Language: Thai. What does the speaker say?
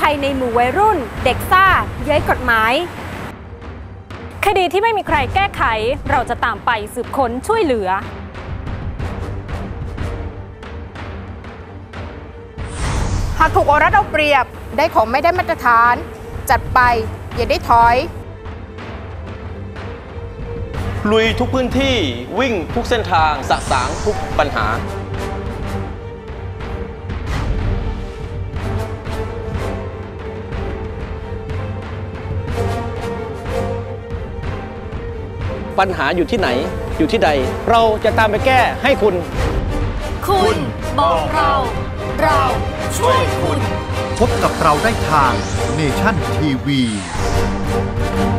ภัยในหมู่วัยรุ่นเด็กซ่าเย้ยกฎหมายคดีที่ไม่มีใครแก้ไขเราจะตามไปสืบค้นช่วยเหลือหากถูกเอารัดเอาเปรียบได้ของไม่ได้มาตรฐานจัดไปอย่าได้ถอยลุยทุกพื้นที่วิ่งทุกเส้นทางสะสางทุกปัญหาปัญหาอยู่ที่ไหนอยู่ที่ใดเราจะตามไปแก้ให้คุณบอกเราช่วยคุณพบกับเราได้ทาง Nation TV